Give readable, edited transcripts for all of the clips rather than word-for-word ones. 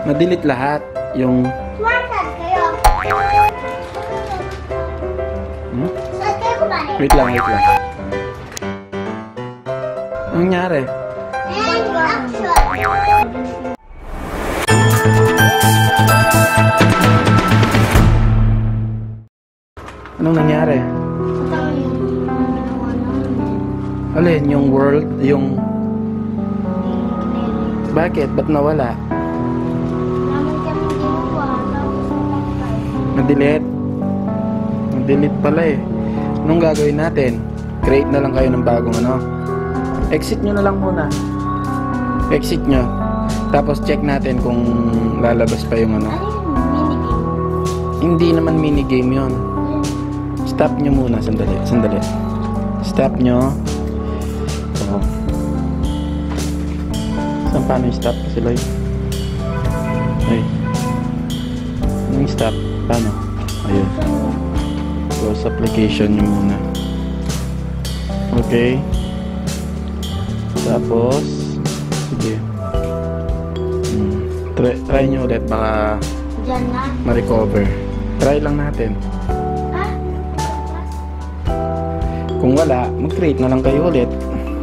Ma-delete lahat. Yung... Saan kayo? Saan kayo kumain? Wait lang. Anong nangyari? And action. Anong nangyari? Alin? Yung world? Yung... Bakit? Ba't nawala? Na-delete? Na-delete pala eh. Anong gagawin natin? Create na lang kayo ng bagong ano? Exit nyo na lang muna. Exit nyo. Tapos check natin kung lalabas pa yung ano. Hindi naman minigame yun. Stop nyo muna. Sandali. Stop nyo. Oh. Saan paano yung stop kasi Lloyd? Ay. Ano yung stop? Paano? Ayun. Close application nyo muna. Okay. Tapos sige. Try nyo ulit. Baka ma-recover. Try lang natin. Kung wala, mag-create na lang kayo ulit.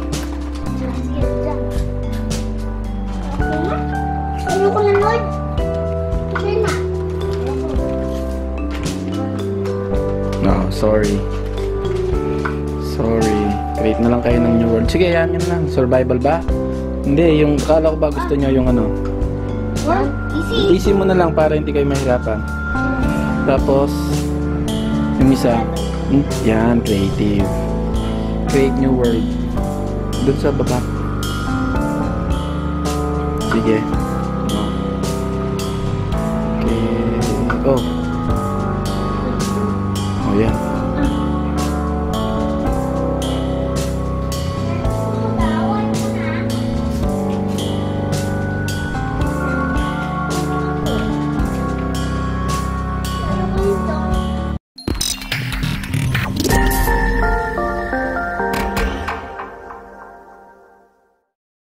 Ayoko na, Lord. Sige na. No, sorry. Create na lang kayo ng new world. Sige, yan lang. Survival ba? Hindi, yung akala ko ba gusto nyo yung ano? What? Easy. Easy mo na lang para hindi kayo mahirapan. Tapos, yung isa. Yan, creative. Create new world. Doon sa baba. Sige. Okay. Oh, yan.